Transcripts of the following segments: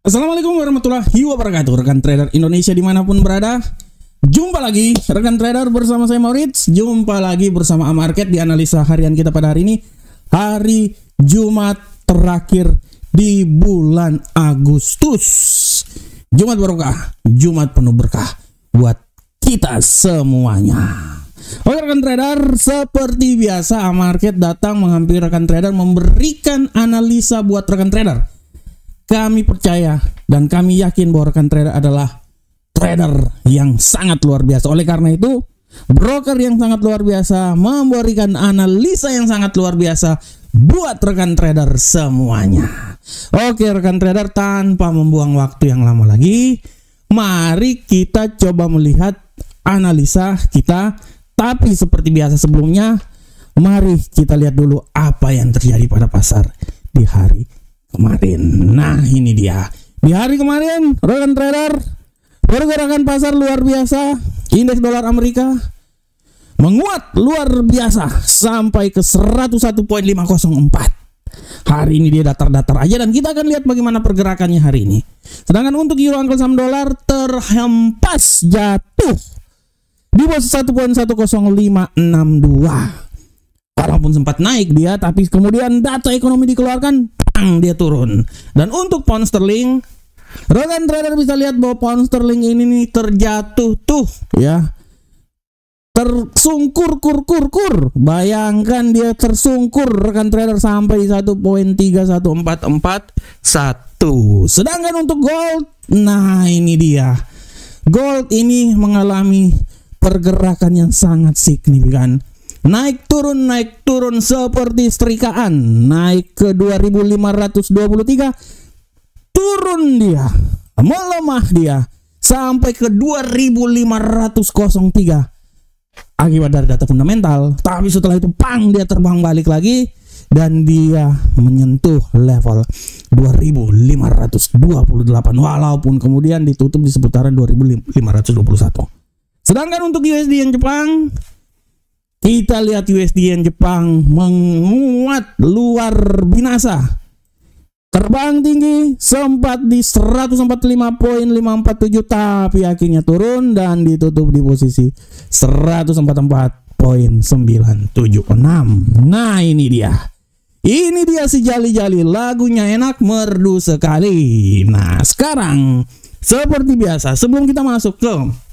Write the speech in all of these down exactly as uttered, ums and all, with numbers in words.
Assalamualaikum warahmatullahi wabarakatuh, rekan trader Indonesia dimanapun berada. Jumpa lagi rekan trader bersama saya Maurits. Jumpa lagi bersama Amarket di analisa harian kita pada hari ini, hari Jumat terakhir di bulan Agustus. Jumat barokah, Jumat penuh berkah buat kita semuanya. Oke rekan trader, seperti biasa Amarket datang menghampiri rekan trader memberikan analisa buat rekan trader. Kami percaya dan kami yakin bahwa rekan trader adalah trader yang sangat luar biasa. Oleh karena itu, broker yang sangat luar biasa memberikan analisa yang sangat luar biasa buat rekan trader semuanya. Oke rekan trader, tanpa membuang waktu yang lama lagi, mari kita coba melihat analisa kita. Tapi seperti biasa sebelumnya, mari kita lihat dulu apa yang terjadi pada pasar di hari kemarin. Nah ini dia, di hari kemarin rekan trader, pergerakan pasar luar biasa. Indeks dolar Amerika menguat luar biasa sampai ke seratus satu koma lima nol empat. Hari ini dia datar-datar aja dan kita akan lihat bagaimana pergerakannya hari ini. Sedangkan untuk euro angka saham dolar terhempas jatuh di bawah satu koma satu nol lima enam dua. Walaupun sempat naik dia, tapi kemudian data ekonomi dikeluarkan, pang, dia turun. Dan untuk pound sterling, rekan trader bisa lihat bahwa pound sterling ini nih terjatuh tuh ya, tersungkur kur kur kur. Bayangkan dia tersungkur rekan trader sampai di satu koma tiga satu empat empat satu. Sedangkan untuk gold, nah ini dia, gold ini mengalami pergerakan yang sangat signifikan. Naik turun, naik turun seperti setrikaan. Naik ke dua ribu lima ratus dua puluh tiga. Turun dia, melemah dia sampai ke dua ribu lima ratus tiga akibat dari data fundamental. Tapi setelah itu pang, dia terbang balik lagi dan dia menyentuh level dua ribu lima ratus dua puluh delapan walaupun kemudian ditutup di seputaran dua ribu lima ratus dua puluh satu. Sedangkan untuk U S D yen Jepang, kita lihat U S D yen Jepang menguat luar binasa. Terbang tinggi sempat di seratus empat puluh lima koma lima empat tujuh, tapi akhirnya turun dan ditutup di posisi seratus empat puluh empat koma sembilan tujuh enam. Nah ini dia. Ini dia si jali-jali, lagunya enak, merdu sekali. Nah sekarang seperti biasa, sebelum kita masuk ke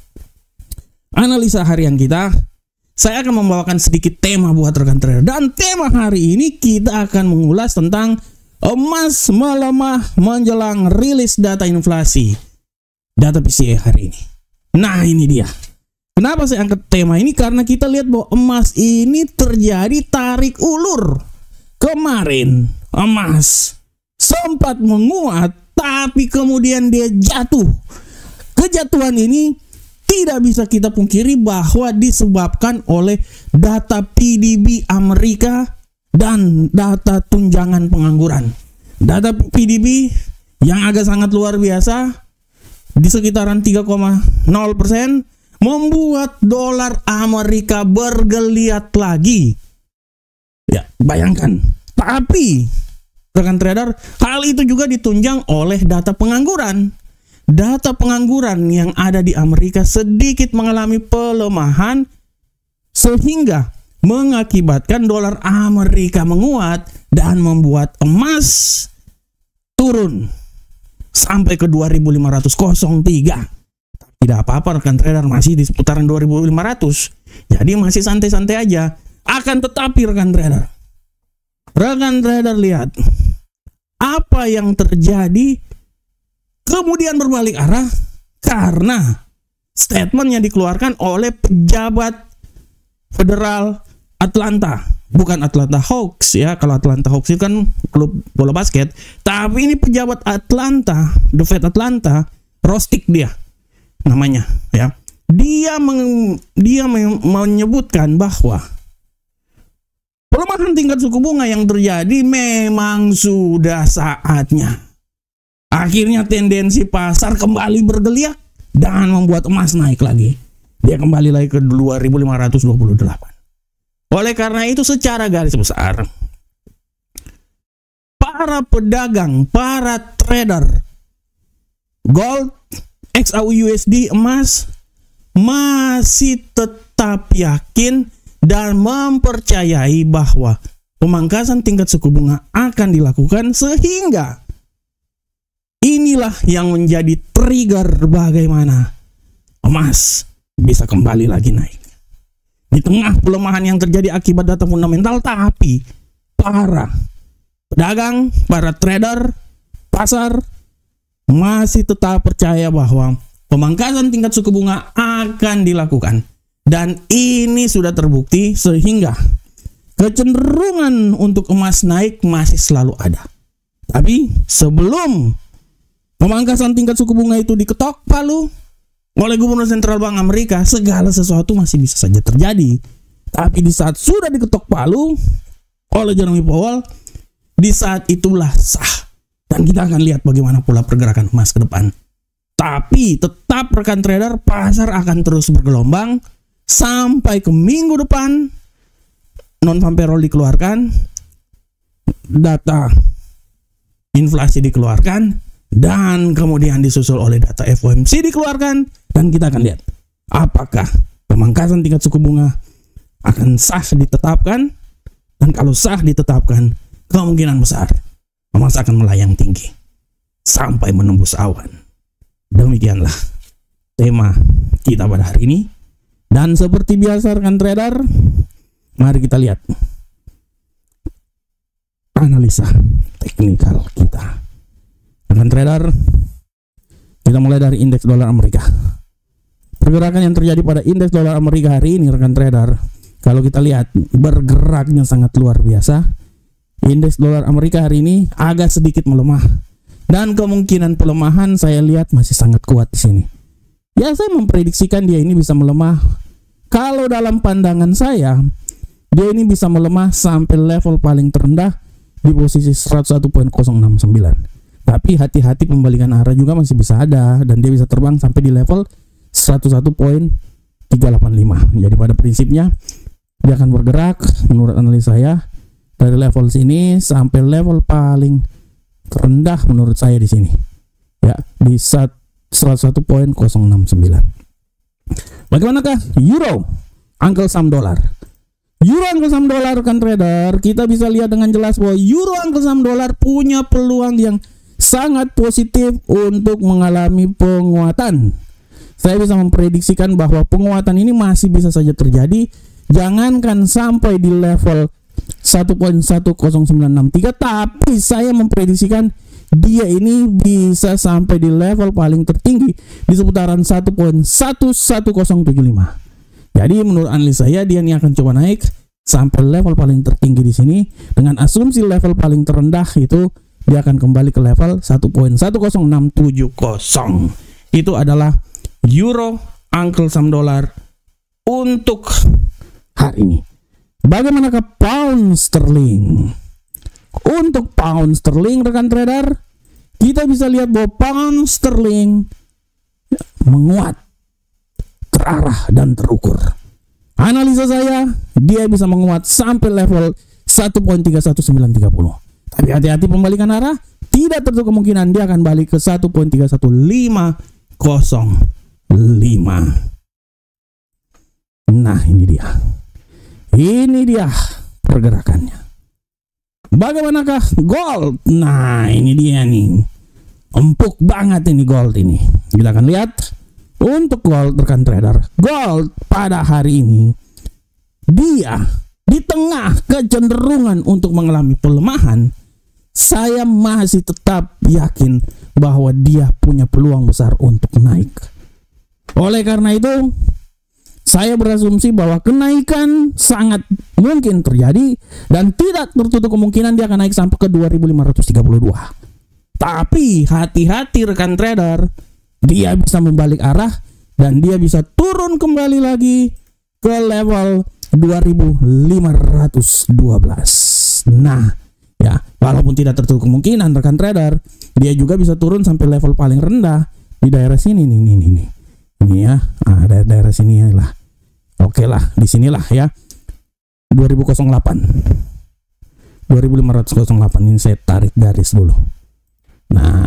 analisa harian kita, saya akan membawakan sedikit tema buat rekan trader. Dan tema hari ini kita akan mengulas tentang emas melemah menjelang rilis data inflasi, data P C E hari ini. Nah ini dia. Kenapa saya angkat tema ini? Karena kita lihat bahwa emas ini terjadi tarik ulur. Kemarin emas sempat menguat, tapi kemudian dia jatuh. Kejatuhan ini tidak bisa kita pungkiri bahwa disebabkan oleh data P D B Amerika dan data tunjangan pengangguran. Data P D B yang agak sangat luar biasa di sekitaran tiga koma nol persen membuat dolar Amerika bergeliat lagi. Ya, bayangkan. Tapi rekan trader, hal itu juga ditunjang oleh data pengangguran. Data pengangguran yang ada di Amerika sedikit mengalami pelemahan sehingga mengakibatkan dolar Amerika menguat dan membuat emas turun sampai ke dua ribu lima ratus tiga. Tidak apa-apa rekan trader, masih di seputaran dua ribu lima ratus. Jadi masih santai-santai aja. Akan tetapi rekan trader, rekan trader lihat apa yang terjadi. Kemudian berbalik arah karena statement yang dikeluarkan oleh pejabat federal Atlanta. Bukan Atlanta Hawks ya, kalau Atlanta Hawks itu kan klub bola basket. Tapi ini pejabat Atlanta, The Fed Atlanta, Rostic dia namanya ya. Dia meng, dia menyebutkan bahwa pelemahan tingkat suku bunga yang terjadi memang sudah saatnya. Akhirnya tendensi pasar kembali bergeliat dan membuat emas naik lagi. Dia kembali lagi ke dua ribu lima ratus dua puluh delapan. Oleh karena itu secara garis besar, para pedagang, para trader gold, X A U U S D, emas, masih tetap yakin dan mempercayai bahwa pemangkasan tingkat suku bunga akan dilakukan, sehingga inilah yang menjadi trigger bagaimana emas bisa kembali lagi naik. Di tengah pelemahan yang terjadi akibat data fundamental, tapi para pedagang, para trader, pasar masih tetap percaya bahwa pemangkasan tingkat suku bunga akan dilakukan. Dan ini sudah terbukti, sehingga kecenderungan untuk emas naik masih selalu ada. Tapi sebelum pemangkasan tingkat suku bunga itu diketok palu oleh Gubernur Sentral Bank Amerika, segala sesuatu masih bisa saja terjadi. Tapi di saat sudah diketok palu oleh Jerome Powell, di saat itulah sah. Dan kita akan lihat bagaimana pula pergerakan emas ke depan. Tapi tetap rekan trader, pasar akan terus bergelombang sampai ke minggu depan. Non-farm payroll dikeluarkan, data inflasi dikeluarkan, dan kemudian disusul oleh data F O M C dikeluarkan. Dan kita akan lihat apakah pemangkasan tingkat suku bunga akan sah ditetapkan. Dan kalau sah ditetapkan, kemungkinan besar emas akan melayang tinggi sampai menembus awan. Demikianlah tema kita pada hari ini. Dan seperti biasa rekan trader, mari kita lihat analisa teknikal kita. Rekan trader, kita mulai dari indeks dolar Amerika. Pergerakan yang terjadi pada indeks dolar Amerika hari ini rekan trader, kalau kita lihat bergeraknya sangat luar biasa. Indeks dolar Amerika hari ini agak sedikit melemah, dan kemungkinan pelemahan saya lihat masih sangat kuat di sini. Ya, saya memprediksikan dia ini bisa melemah. Kalau dalam pandangan saya, dia ini bisa melemah sampai level paling terendah di posisi seratus satu koma nol enam sembilan. Tapi hati-hati, pembalikan arah juga masih bisa ada, dan dia bisa terbang sampai di level seratus satu koma tiga delapan lima. Jadi pada prinsipnya dia akan bergerak menurut analisa saya dari level sini sampai level paling terendah menurut saya di sini. Ya, di seratus satu koma nol enam sembilan. Bagaimanakah euro, Uncle Sam dolar? Euro Uncle Sam dolar rekan trader, kita bisa lihat dengan jelas bahwa euro Uncle Sam dolar punya peluang yang sangat positif untuk mengalami penguatan. Saya bisa memprediksikan bahwa penguatan ini masih bisa saja terjadi. Jangankan sampai di level satu koma satu nol sembilan enam tiga, tapi saya memprediksikan dia ini bisa sampai di level paling tertinggi di seputaran satu koma satu satu nol tujuh lima. Jadi menurut analisa saya, dia ini akan coba naik sampai level paling tertinggi di sini, dengan asumsi level paling terendah itu dia akan kembali ke level satu koma satu nol enam tujuh nol. Itu adalah euro Uncle Sam dolar untuk hari ini. Bagaimanakah pound sterling? Untuk pound sterling rekan trader, kita bisa lihat bahwa pound sterling menguat, terarah dan terukur. Analisa saya, dia bisa menguat sampai level satu koma tiga satu sembilan tiga nol. Tapi hati-hati, pembalikan arah, tidak tertutup kemungkinan dia akan balik ke satu koma tiga satu lima nol lima. Nah, ini dia. Ini dia pergerakannya. Bagaimanakah gold? Nah, ini dia nih. Empuk banget ini gold ini. Kita akan lihat untuk gold rekan trader. Gold pada hari ini dia di tengah kecenderungan untuk mengalami pelemahan, saya masih tetap yakin bahwa dia punya peluang besar untuk naik. Oleh karena itu, saya berasumsi bahwa kenaikan sangat mungkin terjadi dan tidak tertutup kemungkinan dia akan naik sampai ke dua ribu lima ratus tiga puluh dua. Tapi hati-hati rekan trader, dia bisa membalik arah dan dia bisa turun kembali lagi ke level dua ribu lima ratus dua belas. Nah, ya, walaupun tidak tertutup kemungkinan rekan trader, dia juga bisa turun sampai level paling rendah di daerah sini nih, nih, nih, nih. Ini ya, ah, daerah, daerah sini lah. Oke lah, di sinilah ya. dua ribu delapan. dua ribu lima ratus delapan ini saya tarik garis dulu. Nah,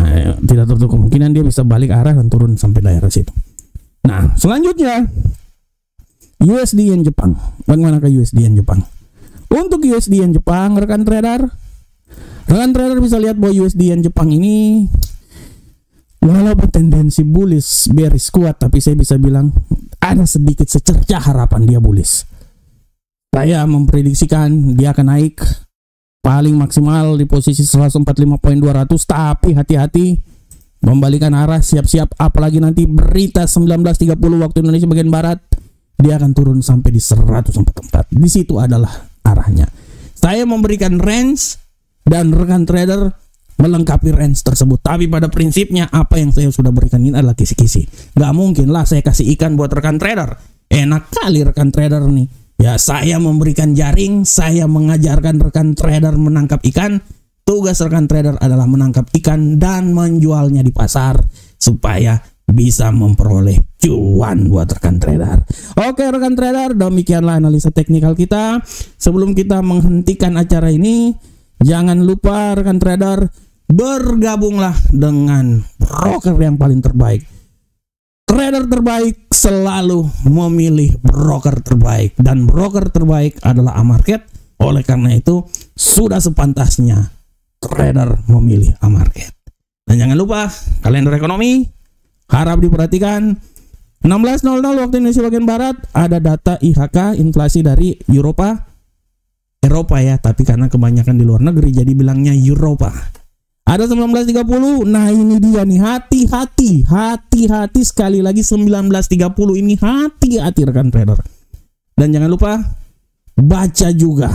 tidak tertutup kemungkinan dia bisa balik arah dan turun sampai daerah situ. Nah, selanjutnya U S D Yen Jepang. Bagaimana ke U S D Yen Jepang? Untuk U S D Yen Jepang, rekan trader, rekan trader bisa lihat bahwa U S D Yen Jepang ini walaupun tendensi bullish bearish kuat, tapi saya bisa bilang ada sedikit secercah harapan dia bullish. Saya memprediksikan dia akan naik paling maksimal di posisi seratus empat puluh lima koma dua ratus, tapi hati-hati membalikan arah, siap-siap, apalagi nanti berita sembilan belas tiga puluh waktu Indonesia bagian barat dia akan turun sampai di seratus empat puluh empat. Di situ adalah arahnya. Saya memberikan range dan rekan trader melengkapi range tersebut, tapi pada prinsipnya apa yang saya sudah berikan ini adalah kisi-kisi. Gak mungkin lah saya kasih ikan buat rekan trader. Enak kali rekan trader nih. Ya, saya memberikan jaring, saya mengajarkan rekan trader menangkap ikan. Tugas rekan trader adalah menangkap ikan dan menjualnya di pasar supaya bisa memperoleh cuan buat rekan trader. Oke rekan trader, demikianlah analisa teknikal kita. Sebelum kita menghentikan acara ini, jangan lupa rekan trader bergabunglah dengan broker yang paling terbaik. Trader terbaik selalu memilih broker terbaik, dan broker terbaik adalah Amarket. Oleh karena itu sudah sepantasnya trader memilih Amarket. Dan jangan lupa kalender ekonomi harap diperhatikan. enam belas nol nol waktu Indonesia bagian barat ada data I H K inflasi dari Eropa. Eropa ya, tapi karena kebanyakan di luar negeri jadi bilangnya Eropa. Ada sembilan belas tiga puluh. Nah, ini dia nih, hati-hati, hati-hati sekali lagi sembilan belas tiga puluh ini, hati-hati rekan trader. Dan jangan lupa baca juga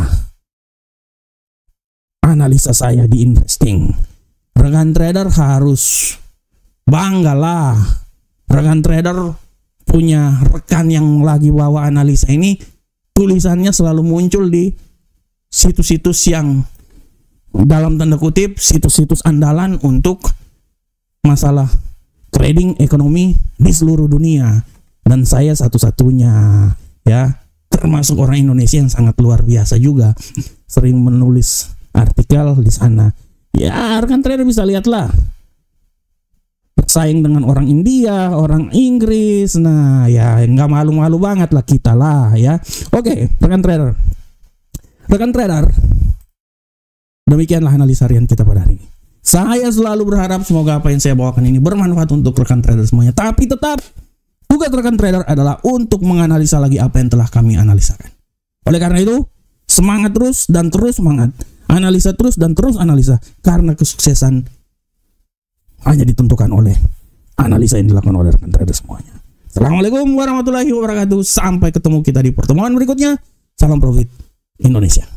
analisa saya di investing. Rekan trader harus banggalah. Rekan trader punya rekan yang lagi bawa analisa ini, tulisannya selalu muncul di situs-situs yang dalam tanda kutip situs-situs andalan untuk masalah trading ekonomi di seluruh dunia, dan saya satu-satunya ya, termasuk orang Indonesia yang sangat luar biasa juga sering menulis artikel di sana. Ya rekan trader bisa lihatlah, bersaing dengan orang India, orang Inggris. Nah ya nggak malu-malu banget lah kita lah ya. Oke rekan trader, rekan trader, demikianlah analisa harian kita pada hari ini. Saya selalu berharap semoga apa yang saya bawakan ini bermanfaat untuk rekan trader semuanya. Tapi tetap tugas rekan trader adalah untuk menganalisa lagi apa yang telah kami analisakan. Oleh karena itu, semangat terus dan terus semangat. Analisa terus dan terus analisa. Karena kesuksesan hanya ditentukan oleh analisa yang dilakukan oleh rekan trader semuanya. Assalamualaikum warahmatullahi wabarakatuh. Sampai ketemu kita di pertemuan berikutnya. Salam profit Indonesia.